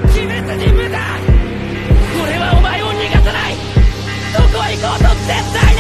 鬼滅に無駄。俺はお前を逃がさない。どこへ行こうと絶対